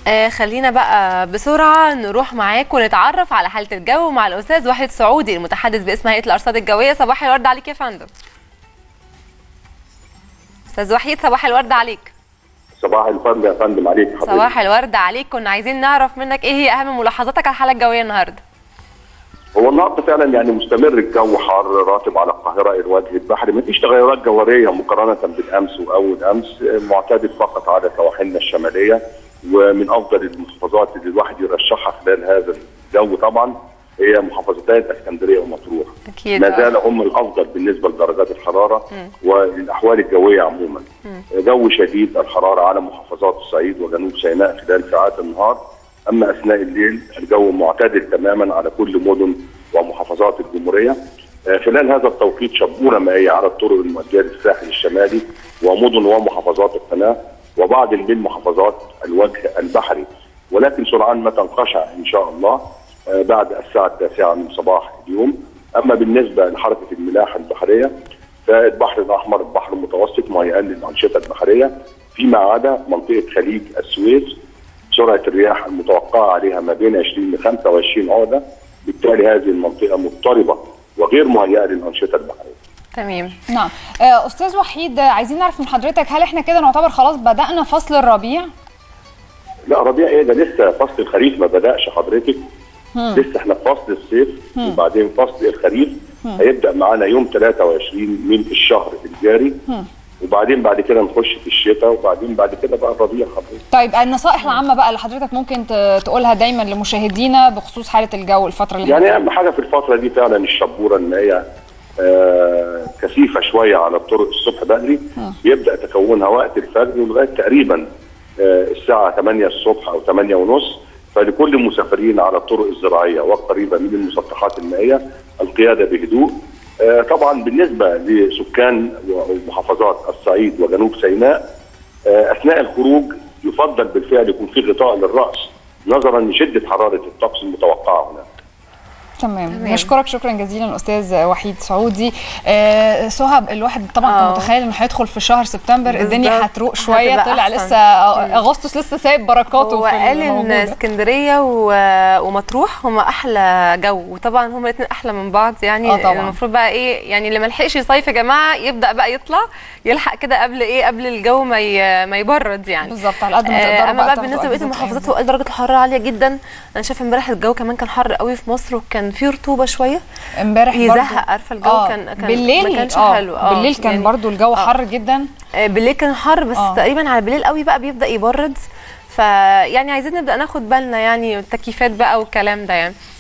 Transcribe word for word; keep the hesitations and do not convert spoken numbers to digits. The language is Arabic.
آه خلينا بقى بسرعه نروح معاك ونتعرف على حاله الجو مع الاستاذ وحيد سعودي المتحدث باسم هيئه الارصاد الجويه. صباح الورد عليك يا فندم. استاذ وحيد صباح الورد عليك. صباح الفل يا فندم عليك حضرتك. صباح الورد عليك. كنا عايزين نعرف منك ايه هي اهم ملاحظاتك على الحاله الجويه النهارده. هو النهارده فعلا يعني مستمر الجو حار راتب على القاهره الوجه البحري، مفيش تغيرات جوهريه مقارنه بالامس واول امس، معتدل فقط على سواحلنا الشماليه، ومن افضل المحافظات اللي الواحد يرشحها خلال هذا الجو طبعا هي محافظتي الاسكندريه ومطروح. اكيد ما زال هم الافضل بالنسبه لدرجات الحراره م. والاحوال الجويه عموما. م. جو شديد الحراره على محافظات الصعيد وجنوب سيناء خلال ساعات النهار، اما اثناء الليل الجو معتدل تماما على كل مدن ومحافظات الجمهوريه. خلال هذا التوقيت شبوره مائيه على الطرق المؤديه للساحل الشمالي ومدن ومحافظات القناه وبعض من محافظات الوجه البحري، ولكن سرعان ما تنقشع ان شاء الله بعد الساعه التاسعه من صباح اليوم. اما بالنسبه لحركه الملاحه البحريه فالبحر الاحمر البحر المتوسط مهيئا للانشطه البحريه فيما عدا منطقه خليج السويس، سرعه الرياح المتوقعه عليها ما بين عشرين ل خمسة وعشرين عقده، بالتالي هذه المنطقه مضطربه وغير مهيئه للانشطه البحريه. تمام. نعم. استاذ وحيد، عايزين نعرف من حضرتك هل احنا كده نعتبر خلاص بدانا فصل الربيع؟ لا ربيع ايه ده، لسه فصل الخريف ما بداش حضرتك. مم. لسه احنا في فصل الصيف مم. وبعدين فصل الخريف مم. هيبدا معانا يوم ثلاثة وعشرين من الشهر الجاري. مم. وبعدين بعد كده نخش في الشتاء وبعدين بعد كده بقى الربيع حضرتك. طيب النصائح العامه بقى اللي حضرتك ممكن تقولها دايما لمشاهدينا بخصوص حاله الجو الفتره اللي يعني اهم حاجه في الفتره دي فعلا الشبوره ان هي آه كثيفه شويه على الطرق الصبح بدري، م. يبدا تكونها وقت الفجر ولغايه تقريبا آه الساعه ثمانية الصبح او ثمانية ونص. فلكل المسافرين على الطرق الزراعيه والقريبه من المسطحات المائيه القياده بهدوء. آه طبعا بالنسبه لسكان ومحافظات الصعيد وجنوب سيناء آه اثناء الخروج يفضل بالفعل يكون في غطاء للراس نظرا لشده حراره الطقس المتوقعه هناك. تمام. نشكرك شكرا جزيلا استاذ وحيد سعودي. آه سهب، الواحد طبعا كان متخيل انه هيدخل في شهر سبتمبر الدنيا هتروق شويه، طلع أحسن. لسه اغسطس لسه سايب بركاته. هو قال ان اسكندريه ومطروح هم احلى جو، وطبعا هم الاثنين احلى من بعض يعني. آه المفروض بقى ايه يعني اللي ما لحقش يصيف يا جماعه يبدا بقى يطلع يلحق كده قبل ايه قبل الجو ما ما يبرد يعني. بالظبط على قد ما تقدروا. اما بقى بالنسبه لبقيه المحافظات وقال درجه الحراره عاليه جدا. انا شايفه امبارح الجو كمان كان حر قوي في مصر وكان في رطوبه شويه امبارح برضه يزهق. عارفه الجو آه. كان كان بالليل ما كانش آه. حلو. اه بالليل كان يعني برضه الجو آه. حر جدا. بالليل كان حر بس آه. تقريبا على بالليل قوي بقى بيبدا يبرد. فيعني عايزين نبدا ناخد بالنا يعني التكييفات بقى والكلام ده يعني.